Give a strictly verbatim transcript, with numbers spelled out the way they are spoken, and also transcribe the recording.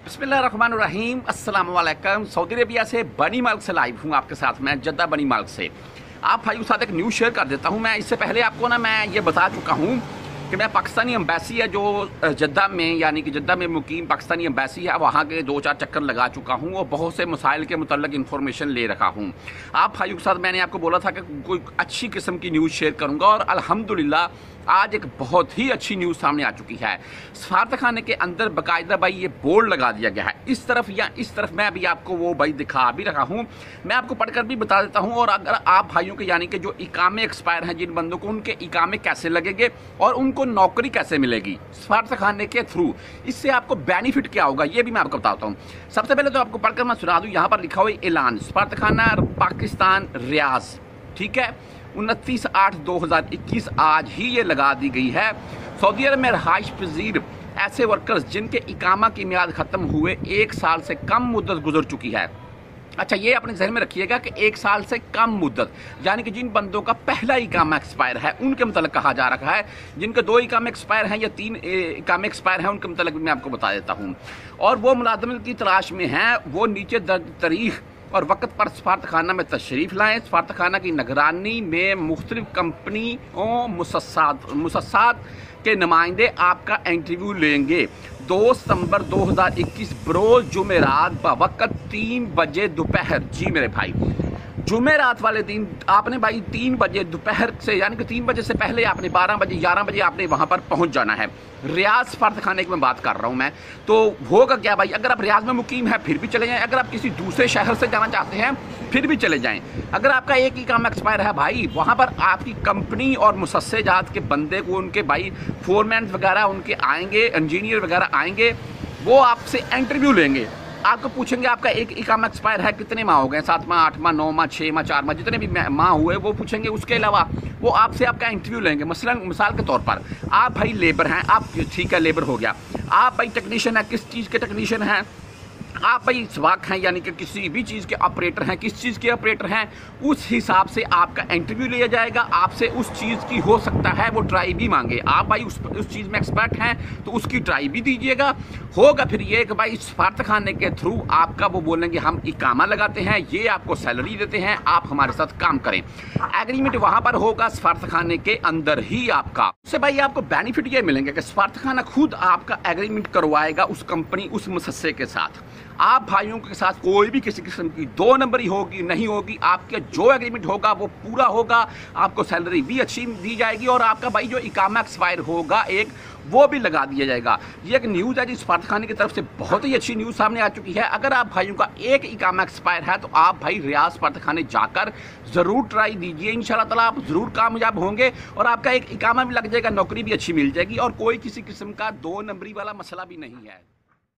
बिस्मिल्लाहिर्रहमानिर्रहीम, अस्सलाम वालेकुम। सऊदी अरेबिया से बनी माल्क से लाइव हूँ आपके साथ। मैं जद्दा बनी माल्क से आप भाई के साथ एक न्यूज़ शेयर कर देता हूँ। मैं इससे पहले आपको ना मैं ये बता चुका हूँ कि मैं पाकिस्तानी एम्बेसी है जो जद्दा में, यानी कि जद्दा में मुकीम पाकिस्तानी एम्बेसी है, वहाँ के दो चार चक्कर लगा चुका हूँ और बहुत से मसाइल के मुतल्लिक़ इन्फॉर्मेशन ले रखा हूँ। आप भाइयों के साथ मैंने आपको बोला था कि कोई अच्छी किस्म की न्यूज़ शेयर करूँगा और अल्हम्दुलिल्लाह आज एक बहुत ही अच्छी न्यूज़ सामने आ चुकी है। सफारत खाने के अंदर बाकायदा भाई ये बोर्ड लगा दिया गया है, इस तरफ या इस तरफ। मैं अभी आपको वो भाई दिखा भी रहा हूँ, मैं आपको पढ़कर भी बता देता हूँ। और अगर आप भाइयों के यानी कि जो इकामे एक्सपायर हैं जिन बंदों को, उनके इकामे कैसे लगेंगे और उनको नौकरी कैसे मिलेगी सफारत खाने के थ्रू, इससे आपको बेनिफिट क्या होगा ये भी मैं आपको बताता हूँ। सबसे पहले तो आपको पढ़कर मैं सुना दूँ, यहाँ पर लिखा हुआ ऐलान सफारत खाना पाकिस्तान रियाज, ठीक है, उनतीस आठ दो हज़ार इक्कीस आज ही ये लगा दी गई है। सऊदी अरब में रहाइश पजीर ऐसे वर्कर्स जिनके इकामा की मियाद ख़त्म हुए एक साल से कम मुद्दत गुजर चुकी है। अच्छा, ये अपने ज़हन में रखिएगा कि एक साल से कम मुद्दत, यानी कि जिन बंदों का पहला इकामा एक्सपायर है उनके मतलब कहा जा रहा है। जिनके दो इकामे एक्सपायर हैं या तीन इकामे एक्सपायर हैं उनके मतलब मैं आपको बता देता हूँ। और वो मुलाजमत की तलाश में हैं, वो नीचे दर्ज तारीख और वक़्त पर सफारत खाना में तशरीफ़ लाएँ। सफारत खाना की निगरानी में मुख्तलिफ कंपनियों मुसस्सात मुसस्सात के नुमाइंदे आपका इंटरव्यू लेंगे। दो सितंबर दो हज़ार इक्कीस बरोज़ जुमेरात बवक़्त तीन बजे दोपहर। जी मेरे भाई, जुमेरात वाले दिन आपने भाई तीन बजे दोपहर से, यानी कि तीन बजे से पहले आपने बारह बजे ग्यारह बजे आपने वहाँ पर पहुँच जाना है। रियाज सफारत खाने की मैं बात कर रहा हूँ मैं, तो होगा क्या भाई, अगर आप रियाज में मुकीम हैं फिर भी चले जाएँ, अगर आप किसी दूसरे शहर से जाना चाहते हैं फिर भी चले जाएँ। अगर आपका एक ही काम एक्सपायर है भाई, वहाँ पर आपकी कंपनी और मुसस्से जात के बंदे को, उनके भाई फोरमैन वगैरह उनके आएंगे, इंजीनियर वगैरह आएंगे, वो आपसे इंटरव्यू लेंगे। आपको पूछेंगे आपका एक इकामा एक्सपायर है, कितने माह हो गए, सात माह, आठ माह, नौ माह, छः माह, चार माह, जितने भी माह हुए वो पूछेंगे। उसके अलावा वो आपसे आपका इंटरव्यू लेंगे। मसलन मिसाल के तौर पर आप भाई लेबर हैं, आप ठीक है लेबर हो गया, आप भाई टेक्नीशियन है, किस चीज़ के टेक्नीशियन हैं आप भाई, स्वाक हैं यानी कि किसी भी चीज़ के ऑपरेटर हैं, किस चीज़ के ऑपरेटर हैं, उस हिसाब से आपका इंटरव्यू लिया जाएगा। आपसे उस चीज़ की हो सकता है वो ट्राई भी मांगे, आप भाई उस उस चीज़ में एक्सपर्ट हैं तो उसकी ट्राई भी दीजिएगा। होगा फिर ये कि भाई सफारत खाने के थ्रू आपका वो बोलेंगे हम इकामा लगाते हैं, ये आपको सैलरी देते हैं, आप हमारे साथ काम करें। एग्रीमेंट वहाँ पर होगा सफारत खाने के अंदर ही आपका। उससे भाई आपको बेनिफिट ये मिलेंगे कि सफारत खाना खुद आपका एग्रीमेंट करवाएगा उस कंपनी, उस मुसस्से के साथ। आप भाइयों के साथ कोई भी किसी किस्म की दो नंबरी होगी नहीं होगी, आपके जो एग्रीमेंट होगा वो पूरा होगा, आपको सैलरी भी अच्छी दी जाएगी और आपका भाई जो इकामा एक्सपायर होगा एक, वो भी लगा दिया जाएगा। ये एक न्यूज़ है जी सफारत खाने की तरफ से, बहुत ही अच्छी न्यूज़ सामने आ चुकी है। अगर आप भाइयों का एक इकामा एक्सपायर है तो आप भाई रियाज सफारत खाने जाकर ज़रूर ट्राई दीजिए, इंशाल्लाह ताला आप ज़रूर कामयाब होंगे और आपका एक इकामा भी लग जाएगा, नौकरी भी अच्छी मिल जाएगी और कोई किसी किस्म का दो नंबरी वाला मसला भी नहीं है।